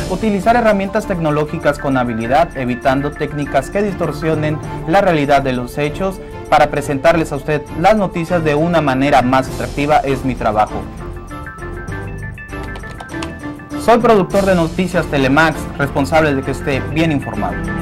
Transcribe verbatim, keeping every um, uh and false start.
utilizar herramientas tecnológicas con habilidad, evitando técnicas que distorsionen la realidad de los hechos para presentarles a usted las noticias de una manera más atractiva es mi trabajo. Soy productor de Noticias Telemax, responsable de que esté bien informado.